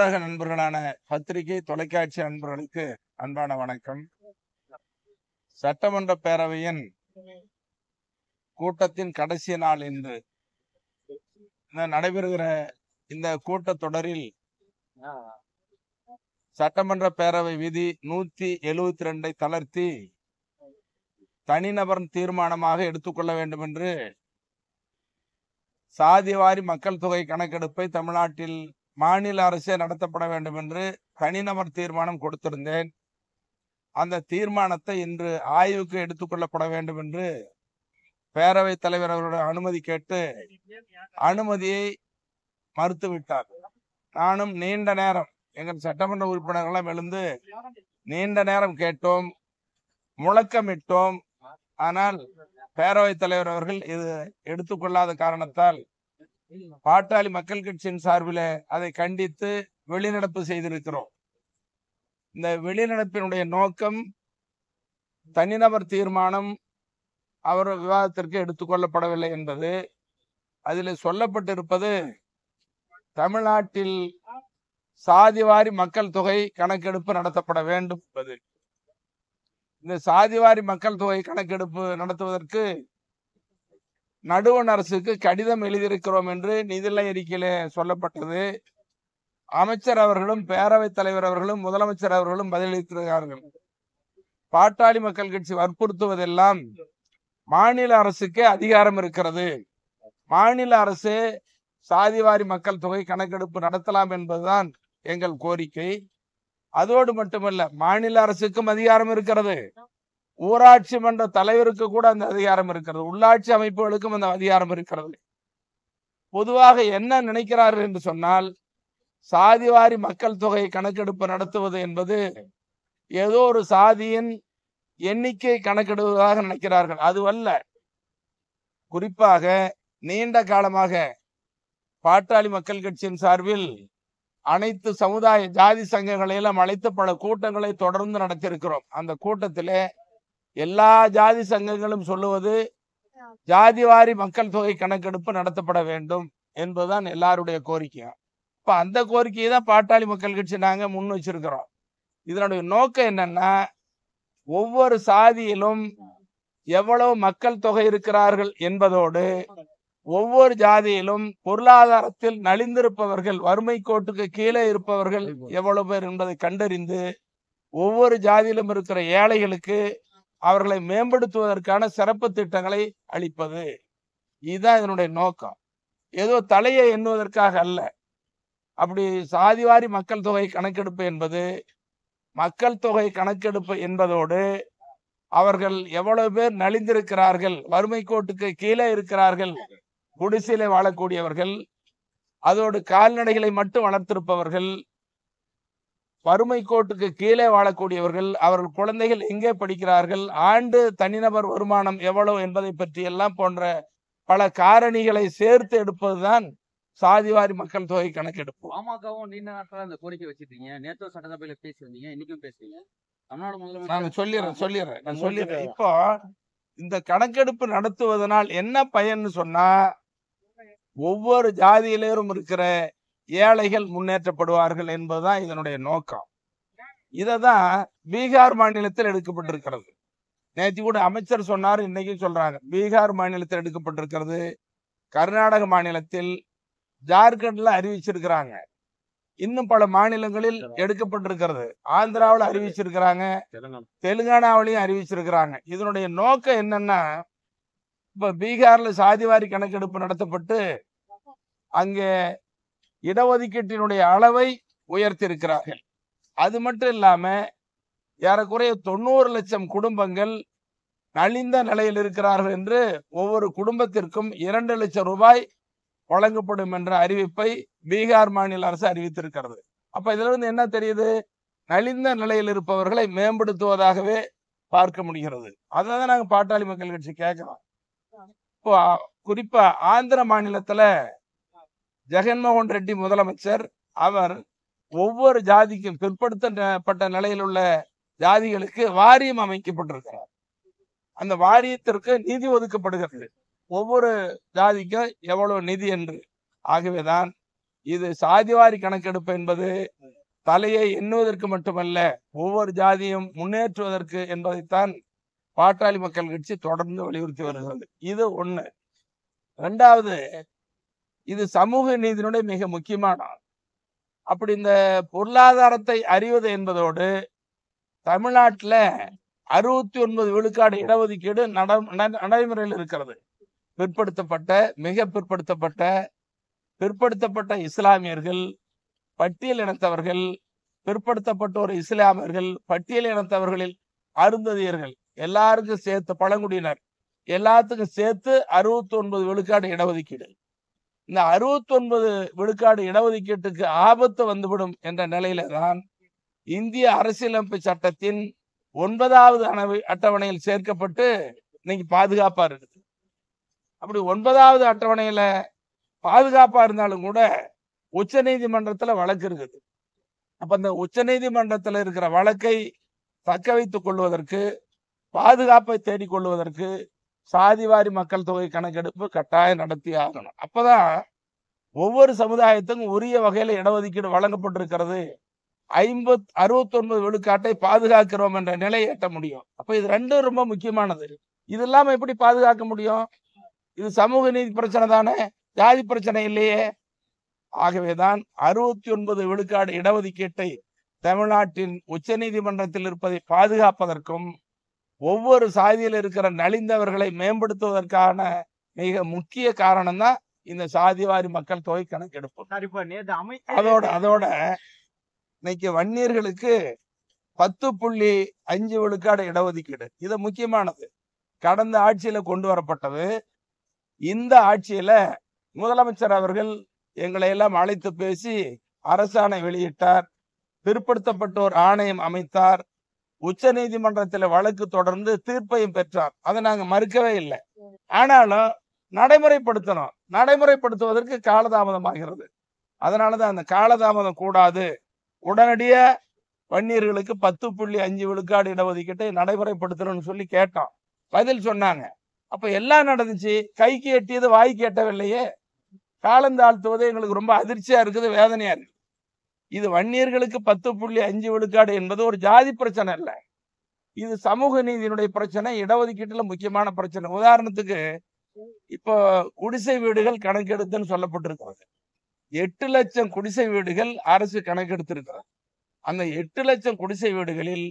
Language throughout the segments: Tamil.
ஊடக நண்பர்களான பத்திரிகை தொலைக்காட்சி நண்பர்களுக்கு அன்பான வணக்கம். சட்டமன்ற பேரவையின் கூட்டத்தின் கடைசி நாள் இன்று நடைபெறுகிற இந்த கூட்டத்தொடரில் சட்டமன்ற பேரவை விதி 172 தளர்த்தி தனிநபர் தீர்மானமாக எடுத்துக்கொள்ள வேண்டும் என்று சாதிவாரி மக்கள் தொகை கணக்கெடுப்பை தமிழ்நாட்டில் மாநில அரசே நடத்தப்பட வேண்டும் என்று தனிநபர் தீர்மானம் கொடுத்திருந்தேன். அந்த தீர்மானத்தை இன்று ஆய்வுக்கு எடுத்துக்கொள்ளப்பட வேண்டும் என்று பேரவைத் தலைவர் அவருடைய அனுமதி கேட்டு அனுமதியை மறுத்துவிட்டார். நானும் நீண்ட நேரம் எங்கள் சட்டமன்ற உறுப்பினர்களெல்லாம் எழுந்து நீண்ட நேரம் கேட்டோம், முழக்கமிட்டோம். ஆனால் பேரவைத் தலைவர் அவர்கள் இது எடுத்துக்கொள்ளாத காரணத்தால் பாட்டாளி மக்கள் கட்சியின் சார்பில் அதை கண்டித்து வெளிநடப்பு செய்திருக்கிறோம். இந்த வெளிநடப்பினுடைய நோக்கம் தனிநபர் தீர்மானம் அவர் விவாதத்திற்கு எடுத்துக்கொள்ளப்படவில்லை என்பது. அதில் சொல்லப்பட்டிருப்பது தமிழ்நாட்டில் சாதிவாரி மக்கள் தொகை கணக்கெடுப்பு நடத்தப்பட வேண்டும் என்பது. இந்த சாதிவாரி மக்கள் தொகை கணக்கெடுப்பு நடத்துவதற்கு நடுவண் அரசுக்கு கடிதம் எழுதியிருக்கிறோம் என்று நிதிநிலை அறிக்கையில சொல்லப்பட்டது. அமைச்சர் அவர்களும் பேரவைத் தலைவர் அவர்களும் முதலமைச்சர் அவர்களும் பதிலளித்திருக்கிறார்கள். பாட்டாளி மக்கள் கட்சி வற்புறுத்துவதெல்லாம் மாநில அரசுக்கே அதிகாரம் இருக்கிறது, மாநில அரசு சாதிவாரி மக்கள் தொகை கணக்கெடுப்பு நடத்தலாம் என்பதுதான் எங்கள் கோரிக்கை. அதோடு மட்டுமல்ல, மாநில அரசுக்கும் அதிகாரம் இருக்கிறது, ஊராட்சி மன்ற தலைவருக்கு கூட அந்த அதிகாரம் இருக்கிறது, உள்ளாட்சி அமைப்புகளுக்கும் அந்த அதிகாரம் இருக்கிறது. பொதுவாக என்ன நினைக்கிறார்கள் என்று சொன்னால், சாதிவாரி மக்கள் தொகை கணக்கெடுப்பு நடத்துவது என்பது ஏதோ ஒரு சாதியின் எண்ணிக்கை கணக்கெடுவதாக நினைக்கிறார்கள். அதுவல்ல. குறிப்பாக நீண்ட காலமாக பாட்டாளி மக்கள் கட்சியின் சார்பில் அனைத்து சமுதாய ஜாதி சங்கங்களை எல்லாம் அழைத்து பல கூட்டங்களை தொடர்ந்து நடத்தியிருக்கிறோம். அந்த கூட்டத்திலே எல்லா ஜாதி சங்கங்களும் சொல்லுவது ஜாதிவாரி மக்கள் தொகை கணக்கெடுப்பு நடத்தப்பட வேண்டும் என்பதுதான் எல்லாருடைய கோரிக்கை. இப்ப அந்த கோரிக்கையை தான் பாட்டாளி மக்கள் கட்சி நாங்க முன் வச்சிருக்கிறோம். இதனுடைய நோக்கம் என்னன்னா, ஒவ்வொரு சாதியிலும் எவ்வளவு மக்கள் தொகை இருக்கிறார்கள் என்பதோடு ஒவ்வொரு ஜாதியிலும் பொருளாதாரத்தில் நலிந்திருப்பவர்கள், வறுமை கோட்டுக்கு கீழே இருப்பவர்கள் எவ்வளவு பேர் என்பதை கண்டறிந்து ஒவ்வொரு ஜாதியிலும் இருக்கிற ஏழைகளுக்கு அவர்களை மேம்படுத்துவதற்கான சிறப்பு திட்டங்களை அளிப்பது. இதுதான் இதனுடைய நோக்கம். ஏதோ தலையை எண்ணுவதற்காக அல்ல. அப்படி சாதிவாரி மக்கள் தொகை கணக்கெடுப்பு என்பது மக்கள் தொகை கணக்கெடுப்பு என்பதோடு அவர்கள் எவ்வளவு பேர் நலிந்திருக்கிறார்கள், வறுமை கோட்டுக்கு கீழே இருக்கிறார்கள், குடிசையிலே வாழக்கூடியவர்கள், அதோடு கால்நடைகளை மட்டும் வளர்த்திருப்பவர்கள், வறுமை கோட்டுக்கு கீழே வாழக்கூடியவர்கள், அவர்கள் குழந்தைகள் எங்கே படிக்கிறார்கள், ஆண்டு தனிநபர் வருமானம் எவ்வளவு என்பதை பற்றி எல்லாம் போன்ற பல காரணிகளை சேர்த்து எடுப்பதுதான் சாதிவாரி மக்கள் தொகை கணக்கெடுப்பு. பாமகவும் நீண்ட நாட்களா இந்த கோரிக்கை வச்சிருக்கீங்க. நேற்று சட்டசபையில பேசி வந்தீங்க, இன்னைக்கும் பேசுறீங்க. தமிழ்நாடு நான் சொல்லிடுறேன். இப்போ இந்த கணக்கெடுப்பு நடத்துவதனால் என்ன பயன்னு சொன்னா, ஒவ்வொரு ஜாதியிலும் இருக்கிற ஏழைகள் முன்னேற்றப்படுவார்கள் என்பதுதான் இதனுடைய நோக்கம். இததான் பீகார் மாநிலத்தில் எடுக்கப்பட்டிருக்கிறது. நேற்று கூட அமைச்சர் சொன்னார், இன்னைக்கு சொல்றாங்க. பீகார் மாநிலத்தில் எடுக்கப்பட்டிருக்கிறது, கர்நாடக மாநிலத்தில், ஜார்க்கண்ட்ல அறிவிச்சிருக்கிறாங்க, இன்னும் பல மாநிலங்களில் எடுக்கப்பட்டிருக்கிறது, ஆந்திராவில் அறிவிச்சிருக்கிறாங்க, தெலுங்கானாவிலையும் அறிவிச்சிருக்கிறாங்க. இதனுடைய நோக்கம் என்னன்னா, இப்ப பீகார்ல சாதிவாரி கணக்கெடுப்பு நடத்தப்பட்டு அங்கே இடஒதுக்கீட்டினுடைய அளவை உயர்த்தி இருக்கிறார்கள். அது மட்டும் இல்லாம ஏறக்குறைய 90 லட்சம் குடும்பங்கள் நலிந்த நிலையில் இருக்கிறார்கள் என்று ஒவ்வொரு குடும்பத்திற்கும் 2 லட்சம் ரூபாய் வழங்கப்படும் என்ற அறிவிப்பை பீகார் மாநில அரசு அறிவித்திருக்கிறது. அப்ப இதுல இருந்து என்ன தெரியுது? நலிந்த நிலையில் இருப்பவர்களை மேம்படுத்துவதாகவே பார்க்க முடிகிறது. அதான் நாங்க பாட்டாளி மக்கள் கட்சி கேட்கிறோம். இப்போ குறிப்பா ஆந்திர மாநிலத்துல ஜெகன்மோகன் ரெட்டி முதலமைச்சர், அவர் ஒவ்வொரு ஜாதிக்கும் பிற்படுத்தப்பட்ட நிலையில் உள்ள ஜாதிகளுக்கு வாரியம் அமைக்கப்பட்டிருக்கிறார். அந்த வாரியத்திற்கு நிதி ஒதுக்கப்படுகிறது, ஒவ்வொரு ஜாதிக்கும் எவ்வளவு நிதி என்று. ஆகவேதான் இது சாதிவாரி கணக்கெடுப்பு என்பது தலையை எண்ணுவதற்கு மட்டுமல்ல, ஒவ்வொரு ஜாதியும் முன்னேற்றுவதற்கு என்பதைத்தான் பாட்டாளி மக்கள் கட்சி தொடர்ந்து வலியுறுத்தி வருகிறது. இது ஒண்ணு. ரெண்டாவது, இது சமூக நீதியினுடைய மிக முக்கியமான. அப்படி இந்த பொருளாதாரத்தை அறிவது என்பதோடு தமிழ்நாட்டில் 69 விழுக்காடு இடஒதுக்கீடு நடைமுறையில் இருக்கிறது. பிற்படுத்தப்பட்ட, மிக பிற்படுத்தப்பட்ட இஸ்லாமியர்கள், பட்டியல் இனத்தவர்கள், பிற்படுத்தப்பட்டோர் இஸ்லாமியர்கள், பட்டியல் இனத்தவர்களில் அருந்ததியர்கள், எல்லாருக்கும் சேர்த்து பழங்குடியினர் எல்லாத்துக்கும் சேர்த்து 69 விழுக்காடு இடஒதுக்கீடு. இந்த 69 விழுக்காடு இடஒதுக்கீட்டுக்கு ஆபத்து வந்துவிடும் என்ற நிலையில தான் இந்திய அரசியலமைப்பு சட்டத்தின் 9வது அட்டவணையில் சேர்க்கப்பட்டு இன்னைக்கு பாதுகாப்பா இருக்குது. அப்படி 9வது அட்டவணையில பாதுகாப்பா இருந்தாலும் கூட உச்ச நீதிமன்றத்துல வழக்கு இருக்குது. அப்ப அந்த உச்ச நீதிமன்றத்துல இருக்கிற வழக்கை தக்க வைத்துக் கொள்வதற்கு, பாதுகாப்பை தேடிக்கொள்வதற்கு சாதிவாரி மக்கள் தொகை கணக்கெடுப்பு கட்டாயம் நடத்தி ஆகணும். அப்பதான் ஒவ்வொரு சமுதாயத்துக்கும் உரிய வகையில இடஒதுக்கீடு வழங்கப்பட்டிருக்கிறது, 69 விழுக்காட்டை பாதுகாக்கிறோம் என்ற நிலையை எட்ட முடியும். அப்ப இது ரெண்டும் ரொம்ப முக்கியமானது. இது இல்லாம எப்படி பாதுகாக்க முடியும்? இது சமூக நீதி பிரச்சனை தானே, ஜாதி பிரச்சனை இல்லையே. ஆகவேதான் 69 விழுக்காடு இடஒதுக்கீட்டை தமிழ்நாட்டின் உச்ச நீதிமன்றத்தில் இருப்பதை பாதுகாப்பதற்கும் ஒவ்வொரு சாதியில் இருக்கிற நலிந்தவர்களை மேம்படுத்துவதற்கான மிக முக்கிய காரணம் தான் இந்த சாதிவாரி மக்கள் தொகை கணக்கெடுப்பு. அதோட இன்னைக்கு வன்னியர்களுக்கு 10.5 விழுக்காடு இடஒதுக்கீடு. இது முக்கியமானது. கடந்த ஆட்சியில கொண்டு வரப்பட்டது. இந்த ஆட்சியில முதலமைச்சர் அவர்கள் எங்களை எல்லாம் அழைத்து பேசி அரசாணை வெளியிட்டார், பிற்படுத்தப்பட்டோர் ஆணையம் அமைத்தார், உச்ச நீதிமன்றத்தில் வழக்கு தொடர்ந்து தீர்ப்பையும் பெற்றார். அதை நாங்க மறுக்கவே இல்லை. ஆனாலும் நடைமுறைப்படுத்தணும். நடைமுறைப்படுத்துவதற்கு காலதாமதமாகிறது. அதனாலதான் அந்த காலதாமதம் கூடாது, உடனடியா வன்னியர்களுக்கு 10.5 விழுக்காடு இடஒதுக்கீட்டை நடைமுறைப்படுத்தணும்னு சொல்லி கேட்டோம். பதில் சொன்னாங்க. அப்ப எல்லாம் நடந்துச்சு, கைக்கு எட்டியது வாய்க்கு எட்டவில்லையே. காலந்தாழ்த்துவது எங்களுக்கு ரொம்ப அதிர்ச்சியா இருக்குது, வேதனையா இருக்கு. இது வன்னியர்களுக்கு 10.5 விழுக்காடு என்பது ஒரு ஜாதி பிரச்சனை இல்லை, இது சமூக நீதியினுடைய பிரச்சனை, இடஒதுக்கீட்டுல முக்கியமான பிரச்சனை. உதாரணத்துக்கு இப்போ குடிசை வீடுகள் கணக்கெடுத்துன்னு சொல்லப்பட்டிருக்கிறது. 8 லட்சம் குடிசை வீடுகள் அரசு கணக்கெடுத்திருக்கிறது. அந்த 8 லட்சம் குடிசை வீடுகளில்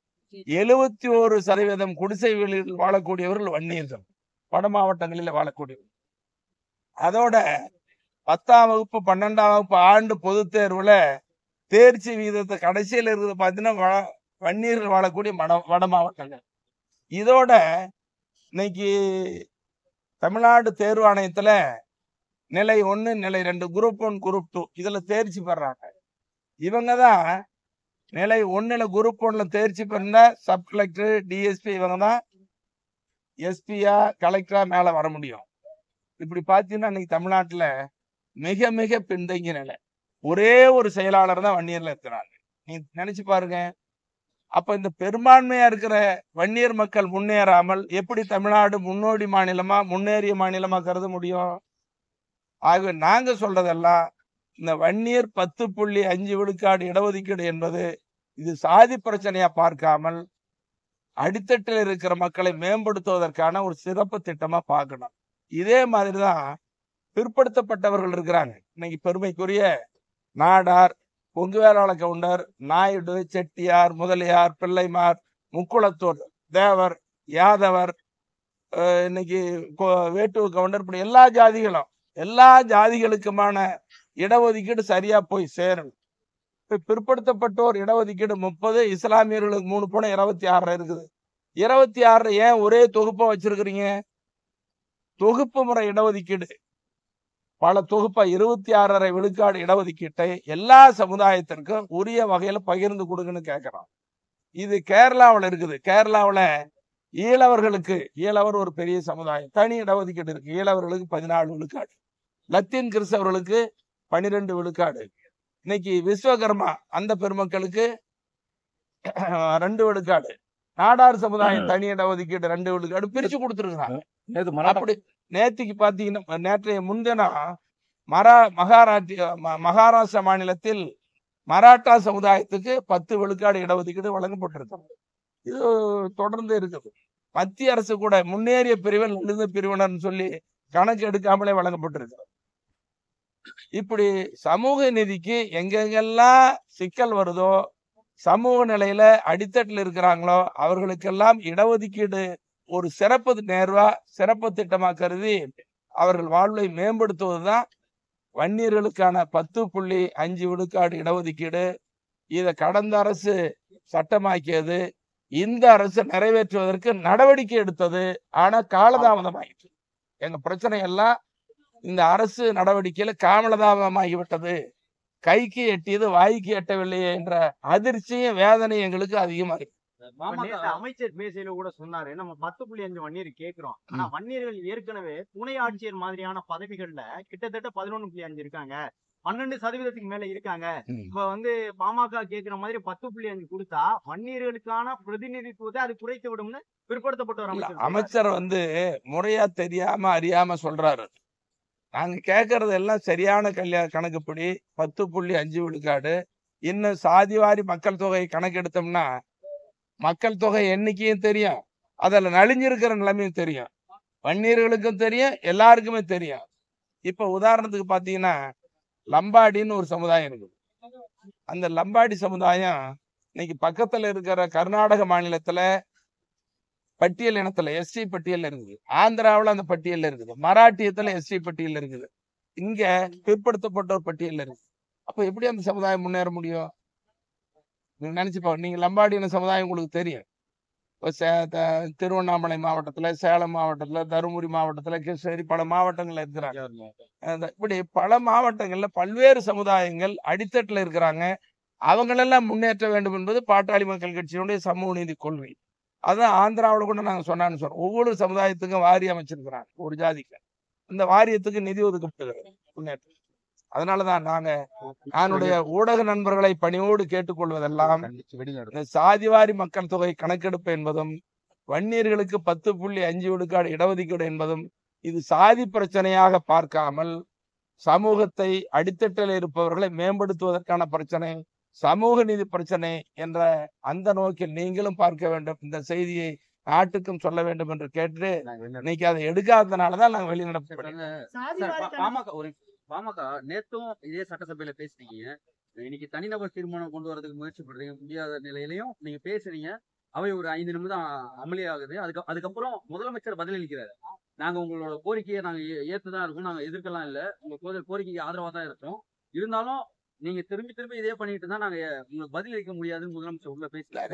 71% குடிசை வீடுகளில் வாழக்கூடியவர்கள் வன்னியர்கள், வட மாவட்டங்களில் வாழக்கூடியவர்கள். அதோட 10ஆம் வகுப்பு 12ஆம் வகுப்பு ஆண்டு பொதுத் தேர்வுல தேர்ச்சி வீதத்தை கடைசியில் இருக்குது பார்த்தீங்கன்னா வன்னியர்கள் வாழக்கூடிய வட மாவட்டங்கள். இதோட இன்னைக்கு தமிழ்நாடு தேர்வு ஆணையத்துல நிலை 1, நிலை 2, குரூப் 1, குரூப் 2 இதுல தேர்ச்சி பெறாங்க. இவங்க தான் நிலை 1ல குரூப் 1ல தேர்ச்சி பெற சப் கலெக்டர், டிஎஸ்பி, இவங்க தான் எஸ்பியா கலெக்டரா மேல வர முடியும். இப்படி பார்த்தீங்கன்னா இன்னைக்கு தமிழ்நாட்டுல மிக மிக பின்தங்கிய நிலை. ஒரே ஒரு செயலாளர் தான் வன்னியர்ல இருக்கிறாங்க. நீ நினைச்சு பாருங்க. அப்ப இந்த பெரும்பான்மையா இருக்கிற வன்னியர் மக்கள் முன்னேறாமல் எப்படி தமிழ்நாடு முன்னோடி மாநிலமா, முன்னேறிய மாநிலமா கருத முடியும்? ஆகவே நாங்க சொல்றதெல்லாம் இந்த வன்னியர் 10.5 விழுக்காடு இடஒதுக்கீடு என்பது இது சாதி பிரச்சனையா பார்க்காமல் அடித்தட்டில் இருக்கிற மக்களை மேம்படுத்துவதற்கான ஒரு சிறப்பு திட்டமா பார்க்கணும். இதே மாதிரிதான் பிற்படுத்தப்பட்டவர்கள் இருக்கிறாங்க. இன்னைக்கு பெருமைக்குரிய நாடார், கொங்கு வேளாள கவுண்டர், நாயுடு, செட்டியார், முதலியார், பிள்ளைமார், முக்குளத்தூர், தேவர், யாதவர், இன்னைக்கு வேட்டுவ கவுண்டர், இப்படி எல்லா ஜாதிகளுக்குமான இடஒதுக்கீடு சரியா போய் சேரணும். இப்ப பிற்படுத்தப்பட்டோர் இடஒதுக்கீடு 30, இஸ்லாமியர்களுக்கு 3 போன 26 இருக்குது. 26 ஏன் ஒரே தொகுப்பா வச்சிருக்கிறீங்க? தொகுப்பு முறை இடஒதுக்கீடு பல தொகுப்பா 26.5 விழுக்காடு இடஒதுக்கீட்டை எல்லா சமுதாயத்திற்கும் உரிய வகையில பகிர்ந்து கொடுங்கன்னு கேட்கிறோம். இது கேரளாவில் இருக்குது. கேரளாவில் ஈழவர்களுக்கு, ஈழவர் ஒரு பெரிய சமுதாயம், தனி இடஒதுக்கீடு இருக்கு. ஈழவர்களுக்கு 14 விழுக்காடு, லத்தீன் கிறிஸ்தவர்களுக்கு 12 விழுக்காடு, இன்னைக்கு விஸ்வகர்மா அந்த பெருமக்களுக்கு 2 விழுக்காடு, நாடார் சமுதாயம் தனி இடஒதுக்கீடு 2 விழுக்காடு பிரிச்சு கொடுத்துருக்காங்க. அப்படி நேற்றுக்கு பாத்தீங்கன்னா, நேற்றைய முன்தினம் மகாராஷ்டிரா மாநிலத்தில் மராட்டா சமுதாயத்துக்கு 10 விழுக்காடு இடஒதுக்கீடு வழங்கப்பட்டிருக்கிறது. இது தொடர்ந்து இருக்குது. மத்திய அரசு கூட முன்னேறிய பிரிவில் நலிந்த பிரிவினர் சொல்லி கணக்கு எடுக்காமலே வழங்கப்பட்டிருக்கிறது. இப்படி சமூக நீதிக்கு எங்கெங்கெல்லாம் சிக்கல் வருதோ, சமூக நிலையில அடித்தட்டில் இருக்கிறாங்களோ அவர்களுக்கெல்லாம் இடஒதுக்கீடு ஒரு சிறப்பு நேர்வா, சிறப்பு திட்டமா கருதி அவர்கள் வாழ்வை மேம்படுத்துவதுதான் வன்னியர்களுக்கான 10.5 விழுக்காடு இடஒதுக்கீடு. இதை கடந்த அரசு சட்டமாக்கியது, இந்த அரசு நிறைவேற்றுவதற்கு நடவடிக்கை எடுத்தது. ஆனா காலதாமதமாயிற்று. எங்க பிரச்சனை எல்லாம் இந்த அரசு நடவடிக்கையில காலதாமதமாகிவிட்டது. கைக்கு எட்டியது வாய்க்கு எட்டவில்லையே என்ற அதிர்ச்சியும் வேதனையும் எங்களுக்கு அதிகமா இருக்கு. அமைச்சர் பேசையில கூட சொன்னாரு, நம்ம 10.5 வன்னியர் கேட்கிறோம். ஆனா வன்னியர்கள் ஏற்கனவே துணை ஆட்சியர் மாதிரியான பதவிகள்ல கிட்டத்தட்ட 11.5 இருக்காங்க, 12% மேல இருக்காங்க. இப்ப பாமக கேட்கிற மாதிரி 10.5 கொடுத்தா வன்னியர்களுக்கான பிரதிநிதித்துவத்தை அது குறைத்து விடும்னு பிற்படுத்தப்பட்ட அமைச்சர் முறையா தெரியாம அறியாம சொல்றாரு. நாங்க கேட்கறது எல்லாம் சரியான கணக்குப்படி 10.5 விழுக்காடு. இன்னும் சாதிவாரி மக்கள் தொகை கணக்கெடுத்தோம்னா மக்கள் தொகை எண்ணிக்கையும் தெரியும், அதுல நலிஞ்சிருக்கிற நிலைமையும் தெரியும், வன்னியர்களுக்கும் தெரியும், எல்லாருக்குமே தெரியும். இப்ப உதாரணத்துக்கு பாத்தீங்கன்னா லம்பாடின்னு ஒரு சமுதாயம் இருக்குது. அந்த லம்பாடி சமுதாயம் இன்னைக்கு பக்கத்துல இருக்கிற கர்நாடக மாநிலத்துல பட்டியல் இனத்துல எஸ்சி பட்டியல் இருக்குது, ஆந்திராவில் அந்த பட்டியல் இருக்குது, மராட்டியத்துல எஸ்சி பட்டியல் இருக்குது, இங்க பிற்படுத்தப்பட்டோர் பட்டியல் இருக்குது. அப்ப எப்படி அந்த சமுதாயம் முன்னேற முடியும்? நீங்க நினைச்சுப்பா. நீங்க லம்பாடியின சமுதாயம் உங்களுக்கு தெரியும். திருவண்ணாமலை மாவட்டத்துல, சேலம் மாவட்டத்துல, தருமபுரி மாவட்டத்துல, கிருஷ்ணகிரி பல மாவட்டங்கள்ல இருக்கிறாங்க. இப்படி பல மாவட்டங்கள்ல பல்வேறு சமுதாயங்கள் அடித்தட்டுல இருக்கிறாங்க. அவங்களெல்லாம் முன்னேற்ற வேண்டும் என்பது பாட்டாளி மக்கள் கட்சியினுடைய சமூக நீதி கொள்கை. அதான் ஆந்திராவில் கூட நாங்க சொன்னான்னு சொல்றோம். ஒவ்வொரு சமுதாயத்துக்கும் வாரி அமைச்சிருக்கிறாங்க, ஒரு ஜாதிக்கு. அந்த வாரியத்துக்கு நிதி ஒதுக்கப்படுகிறது முன்னேற்றம். அதனாலதான் நானுடைய ஊடக நண்பர்களை பணியோடு கேட்டுக்கொள்வதெல்லாம், இந்த சாதிவாரி மக்கள் தொகை கணக்கெடுப்பு என்பதும் வன்னியர்களுக்கு 10.5 விழுக்காடு இடஒதுக்கீடு என்பதும் இது சாதி பிரச்சனையாக பார்க்காமல் சமூகத்தை அடித்தட்டில் இருப்பவர்களை மேம்படுத்துவதற்கான பிரச்சனை, சமூக நீதி பிரச்சனை என்ற அந்த நோக்கில் நீங்களும் பார்க்க வேண்டும். இந்த செய்தியை நாட்டுக்கும் சொல்ல வேண்டும் என்று கேட்டு இன்னைக்கு அதை எடுக்காததுனாலதான் நாங்க வெளிநடப்பு. பாமக நேத்தும் இதே சட்டசபையில பேசுறீங்க. இன்னைக்கு தனிநபர் தீர்மானம் கொண்டு வரதுக்கு முயற்சி பண்றீங்க, முடியாத நிலையிலையும் நீங்க பேசுறீங்க. அவை ஒரு 5 நிமிடம் அமளியாகுது. அதுக்கப்புறம் முதலமைச்சர் பதிலளிக்கிறாரு, நாங்க உங்களோட கோரிக்கையை நாங்க ஏத்துதான் இருக்கோம், நாங்க எதிர்க்கலாம் இல்ல, உங்க கோரிக்கைக்கு ஆதரவா தான் இருக்கோம், இருந்தாலும் நீங்க திரும்பி திரும்பி இதே பண்ணிட்டு தான் நாங்க உங்களுக்கு பதில் அளிக்க முடியாதுன்னு முதலமைச்சர் உள்ள பேசல.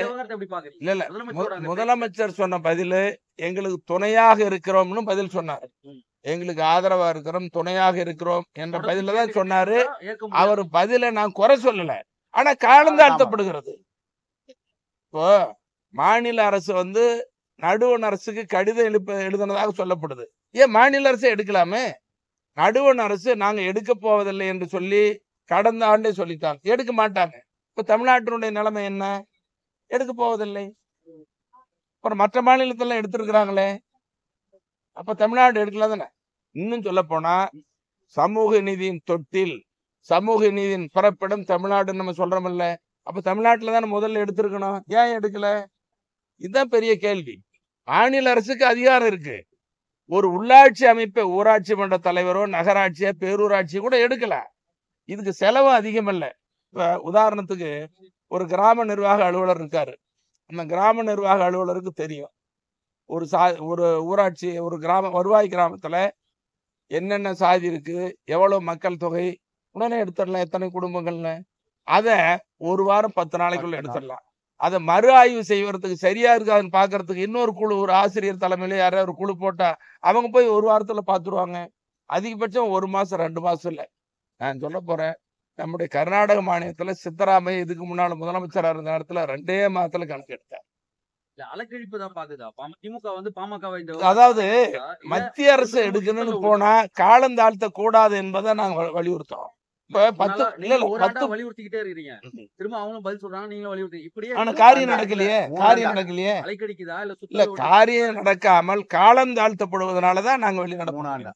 அதாவது முதலமைச்சர் சொன்ன பதிலு எங்களுக்கு துணையாக இருக்கிறோம்னு பதில் சொன்னார். எங்களுக்கு ஆதரவா இருக்கிறோம், துணையாக இருக்கிறோம் என்ற பதில தான் சொன்னாரு. அவர் பதில நான் குறை சொல்லல, ஆனா காலந்தாழ்த்தப்படுகிறது. இப்போ மாநில அரசு நடுவண் அரசுக்கு கடிதம் எழுதினதாக சொல்லப்படுது. ஏன் மாநில அரசு எடுக்கலாமே? நடுவண் அரசு நாங்க எடுக்க போவதில்லை என்று சொல்லி கடந்த ஆண்டே சொல்லிட்டாங்க, எடுக்க மாட்டாங்க. இப்ப தமிழ்நாட்டினுடைய நிலைமை என்ன? எடுக்க போவதில்லை. அப்புறம் மற்ற மாநிலத்தெல்லாம் எடுத்திருக்கிறாங்களே, அப்ப தமிழ்நாடு எடுக்கல தானே? இன்னும் சொல்ல போனா சமூக நீதியின் தொட்டில், சமூக நீதியின் பிறப்பிடம் தமிழ்நாடுன்னு நம்ம சொல்றோம்ல, அப்ப தமிழ்நாட்டுல தானே முதல்ல எடுத்திருக்கணும், ஏன் எடுக்கல? இதுதான் பெரிய கேள்வி. மாநில அரசுக்கு அதிகாரம் இருக்கு. ஒரு உள்ளாட்சி அமைப்பை ஊராட்சி மன்ற தலைவரோ நகராட்சியோ பேரூராட்சி கூட எடுக்கல. இதுக்கு செலவு அதிகம் இல்லை. இப்ப உதாரணத்துக்கு ஒரு கிராம நிர்வாக அலுவலர் இருக்காரு. அந்த கிராம நிர்வாக அலுவலருக்கு தெரியும் ஒரு ஊராட்சி, ஒரு வருவாய் கிராமத்துல என்னென்ன சாதி இருக்கு, எவ்வளவு மக்கள் தொகை, உடனே எடுத்துடலாம். எத்தனை குடும்பங்கள்னு அதை ஒரு வாரம் 10 நாளைக்குள்ள எடுத்துடலாம். அதை மறு ஆய்வு செய்வதற்கு சரியா இருக்காதுன்னு பாக்குறதுக்கு இன்னொரு குழு, ஒரு ஆசிரியர் தலைமையில யாராவது ஒரு குழு போட்டா அவங்க போய் ஒரு வாரத்துல பாத்துருவாங்க. அதிகபட்சம் 1 மாசம் 2 மாசம் இல்ல. நான் சொல்ல போறேன், நம்முடைய கர்நாடக மாநிலத்துல சித்தராமையா இதுக்கு முன்னால முதலமைச்சரா இருந்த நேரத்துல 2 மாதத்துல கணக்கு எடுத்தார். அலக்கழிப்புதான் பாக்குதா திமுக பாமக? அதாவது மத்திய அரசு எடுக்கணும்னு போனா காலம் தாழ்த்த கூடாது என்பதை நாங்க வலியுறுத்தோம். வலியுறுத்திக்கிட்டே இருக்கிறீங்க, திரும்ப அவங்களும் பதில் சொல்றாங்க, நீங்களும் வலியுறுத்தி இப்படியே. ஆனா காரியம் நடக்கலையே. அலைக்கடிக்குதா இல்ல காரியம் நடக்காமல் காலம் தாழ்த்தப்படுவதனாலதான் நாங்க வெளிநடப்பு.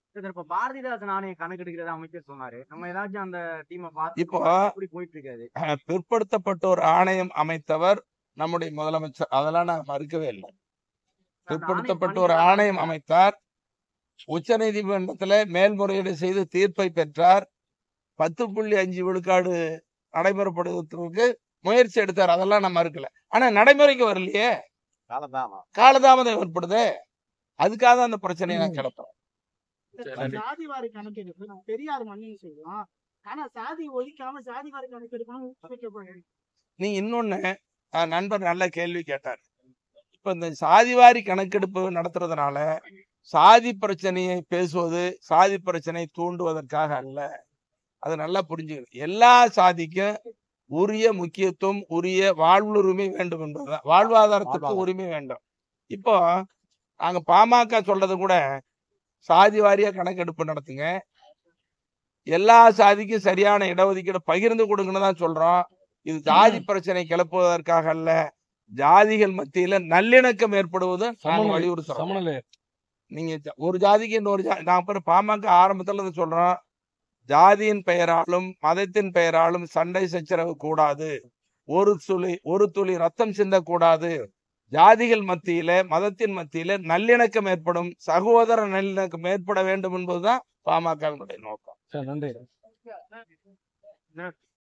இப்ப பாரதிதாசன் ஆணையம் கணக்கெடுக்கிறத அமைச்சர் சொன்னாரு. நம்ம ஏதாச்சும் அந்த டீமை பார்த்து இப்போ இப்படி போயிட்டு இருக்காது. பிற்படுத்தப்பட்டோர் ஆணையம் அமைத்தவர் நம்முடைய முதலமைச்சர். அதெல்லாம் நான் மறுக்கவே இல்லை. அந்த ஆணையம் பிற்படுத்தப்பட்டோர் பணிகளை ஆணையம் அமைத்தார். உச்ச நீதிமன்றத்துல மேல்முறையீடு செய்து தீர்ப்பை பெற்றார். 10.5 விழுக்காடு நடைமுறைப்படுத்துவதற்கு முயற்சி எடுத்தார். அதெல்லாம் நான் மறுக்கல. ஆனா நடைமுறைக்கு வரலையே, காலதாமதம் ஏற்படுது. அதுக்காக தான் அந்த பிரச்சனையை நான் கிளப்புறேன். சாதி வாரி கணக்கெடுப்பு நம்ம பெரியார் மண்ணில் செய்யலாம். ஆனா சாதி ஒழிக்காம சாதி வாரி கணக்கெடுக்கணும். நீ இன்னொன்னு நண்பர் நல்ல கேள்வி கேட்டார். இப்ப இந்த சாதிவாரி கணக்கெடுப்பு நடத்துறதுனால சாதி பிரச்சனையை பேசுவது சாதி பிரச்சனை தூண்டுவதற்காக அல்ல. அது நல்லா புரிஞ்சுக்கணும். எல்லா சாதிக்கும் உரிய முக்கியத்துவம், உரிய வாழ்வுரிமை வேண்டும் என்பதுதான். வாழ்வாதாரத்துக்கு உரிமை வேண்டும். இப்போ நாங்க பாமக சொல்றது கூட சாதி வாரியா கணக்கெடுப்பு நடத்துங்க, எல்லா சாதிக்கும் சரியான இடஒதுக்கீடு பகிர்ந்து கொடுங்கன்னு தான் சொல்றோம். இது ஜாதி பிரச்சனை கிளப்புவதற்காக அல்ல. ஜாதிகள் மத்தியில நல்லிணக்கம் ஏற்படுவது வலியுறுத்துறோம். நீங்க ஒரு ஜாதிக்கு இன்னொரு ஜாதி, நான் பாமக ஆரம்பத்துல சொல்றோம், ஜாதியின் பெயராலும் மதத்தின் பெயராலும் சண்டை சச்சரவு கூடாது, ஒரு துளி ரத்தம் சிந்தக்கூடாது. ஜாதிகள் மத்தியில மதத்தின் மத்தியில நல்லிணக்கம் ஏற்படும், சகோதர நல்லிணக்கம் ஏற்பட வேண்டும் என்பதுதான் பாமகவினுடைய நோக்கம். நன்றி.